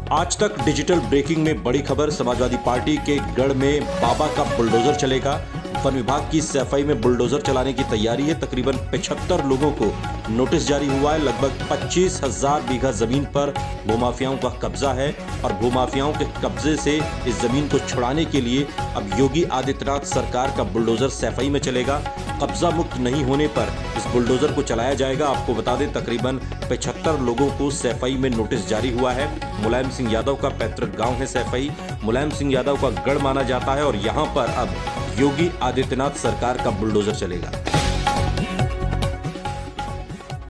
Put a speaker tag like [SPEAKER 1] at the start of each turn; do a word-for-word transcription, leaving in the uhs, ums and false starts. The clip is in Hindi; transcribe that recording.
[SPEAKER 1] आज तक डिजिटल ब्रेकिंग में बड़ी खबर। समाजवादी पार्टी के गढ़ में बाबा का बुलडोजर चलेगा। वन विभाग की सफाई में बुलडोजर चलाने की तैयारी है। तकरीबन पचहत्तर लोगों को नोटिस जारी हुआ है। लगभग पच्चीस हजार बीघा जमीन पर भूमाफियाओं का कब्जा है और भूमाफियाओं के कब्जे से इस जमीन को छुड़ाने के लिए अब योगी आदित्यनाथ सरकार का बुलडोजर सफाई में चलेगा। कब्जा मुक्त नहीं होने पर इस बुलडोजर को चलाया जाएगा। आपको बता दें, तकरीबन पचहत्तर लोगों को सैफई में नोटिस जारी हुआ है। मुलायम सिंह यादव का पैतृक गांव है सैफई। मुलायम सिंह यादव का गढ़ माना जाता है और यहां पर अब योगी आदित्यनाथ सरकार का बुलडोजर चलेगा।